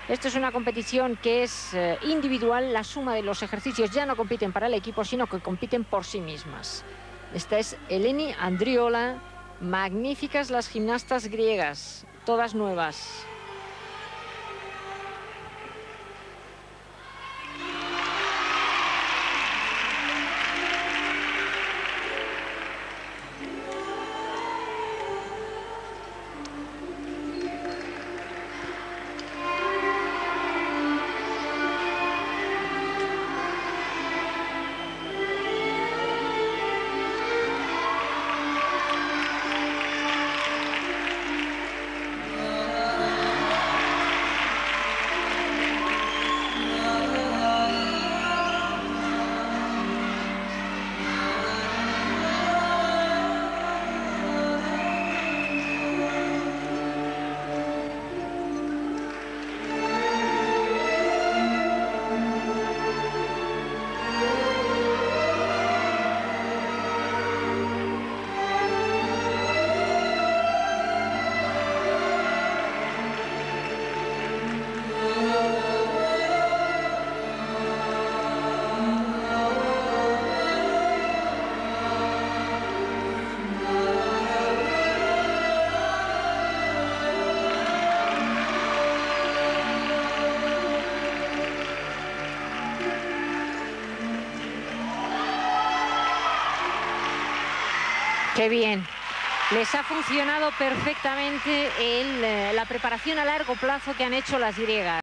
Esto es una competición que es individual. La suma de los ejercicios ya no compiten para el equipo, sino que compiten por sí mismas. Esta es Eleni Andriola. Magníficas las gimnastas griegas, todas nuevas. ¡Qué bien! Les ha funcionado perfectamente la preparación a largo plazo que han hecho las griegas.